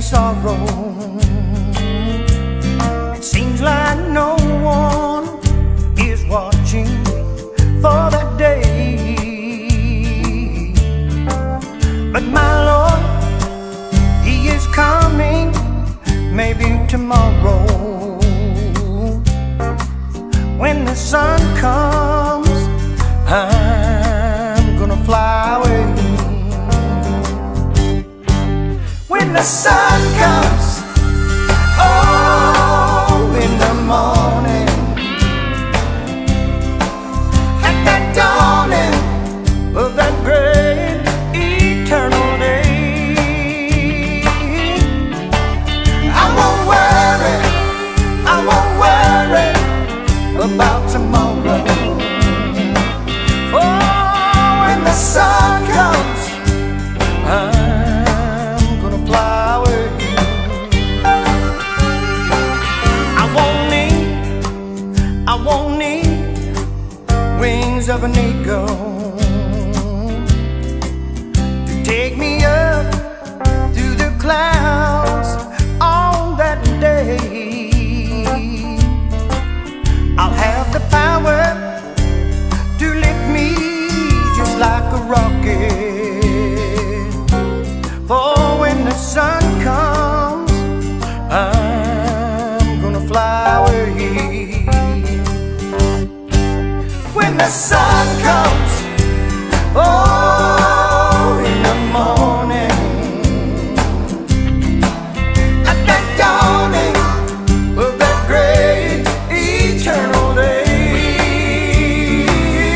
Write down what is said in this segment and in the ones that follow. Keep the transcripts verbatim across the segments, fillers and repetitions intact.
sorrow. It seems like no one is watching for that day, but my Lord, He is coming, maybe tomorrow. When the sun comes, I'm gonna fly away. When the sun comes, oh, in the morning, at that dawning of that great eternal day, I won't worry, I won't worry about tomorrow. Oh, when the sun comes, I'm gonna fly away. I won't need, I won't need wings of an eagle to take me up through the clouds on that day. I'll have the power to lift me just like a rocket. For when the sun comes, I'm gonna fly away. When the sun comes, oh, in the morning, at that dawning of that great eternal day,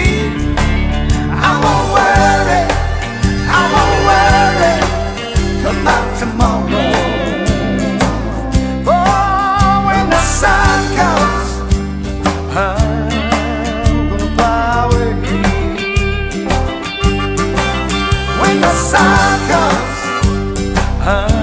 I won't worry, I won't worry about tomorrow. Oh, when the sun comes, I'm gonna fly away. When the sun comes, I'm